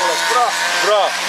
Bravo.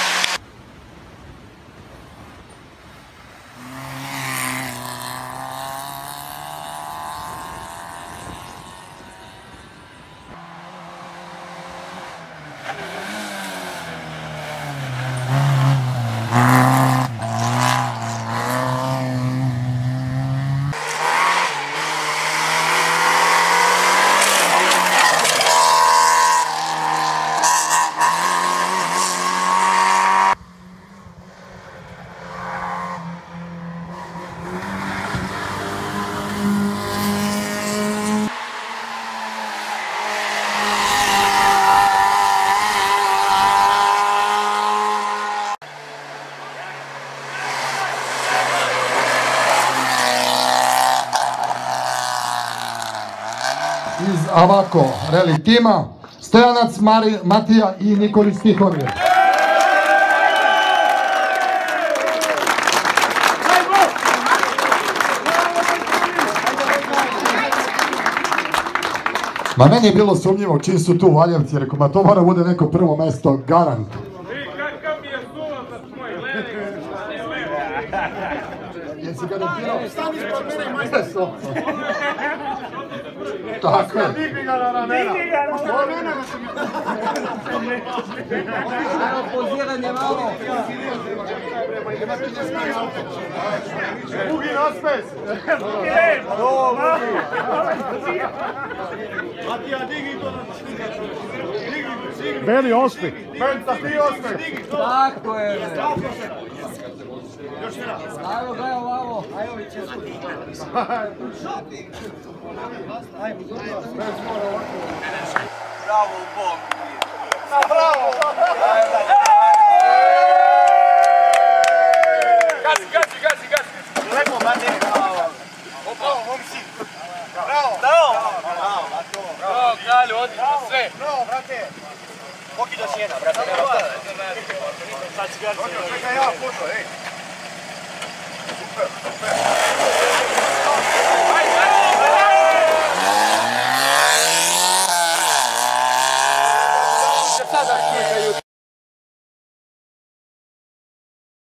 Iz Avako rally tima Stojanac Matija i Nikolić Tihomir. Ma meni je bilo sumnjivo čim su tu Valjevci, rekao, ma to mora bude neko prvo mesto, garant. Kakav mi je suvac, moj, Jesi garantirao? Stani ispod mene i majster. Tako je. digni ga na ramena. Evo poziranje malo. Bugi naspes. Matija, digni to na digni. Beli osmi. Penca, ti osmi. Tako je. Još jedna. Ajmo, gledaj ovamo. Bravo u bok. Bravo! Gazi! Lepo, Mate! Bravo, momci! Bravo! Bravo, kralju, odlično, sve! Bravo, brate! Pokidaš jedna, brate, nema šta. Sad ću gledati. Čekaj ja, foto, ej! Super!